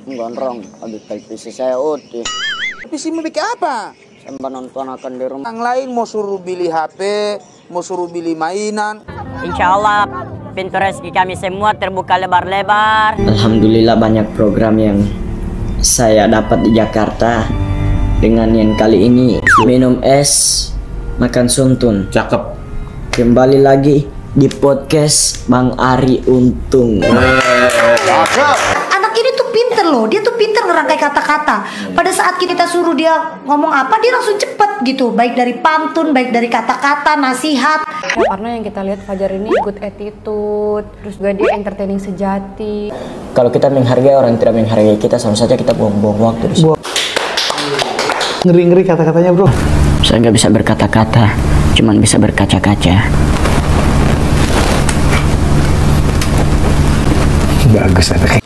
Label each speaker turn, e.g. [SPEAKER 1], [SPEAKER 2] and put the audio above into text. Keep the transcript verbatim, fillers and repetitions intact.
[SPEAKER 1] Gondrong, habis kay P C saya uti.
[SPEAKER 2] P C mau bikin apa?
[SPEAKER 1] Sampai nonton akan di rumah.
[SPEAKER 2] Yang lain mau suruh beli H P, mau suruh beli mainan.
[SPEAKER 3] Insya Allah pintu rezeki kami semua terbuka lebar-lebar.
[SPEAKER 4] Alhamdulillah banyak program yang saya dapat di Jakarta. Dengan yang kali ini minum es, makan suntun.
[SPEAKER 5] Cakep.
[SPEAKER 4] Kembali lagi di podcast Bang Ari Untung.
[SPEAKER 6] Anak ini tuh pinter loh, dia tuh pinter ngerangkai kata-kata. Pada saat kita suruh dia ngomong apa, dia langsung cepet gitu. Baik dari pantun, baik dari kata-kata, nasihat.
[SPEAKER 7] Ya, karena yang kita lihat Fajar ini good attitude, terus juga dia entertaining sejati.
[SPEAKER 4] Kalau kita menghargai orang tidak menghargai kita, sama saja kita buang-buang waktu di sini.
[SPEAKER 8] Ngeri-ngeri kata-katanya, bro.
[SPEAKER 4] Saya nggak bisa berkata-kata, cuman bisa berkaca-kaca.
[SPEAKER 8] Bagus anaknya.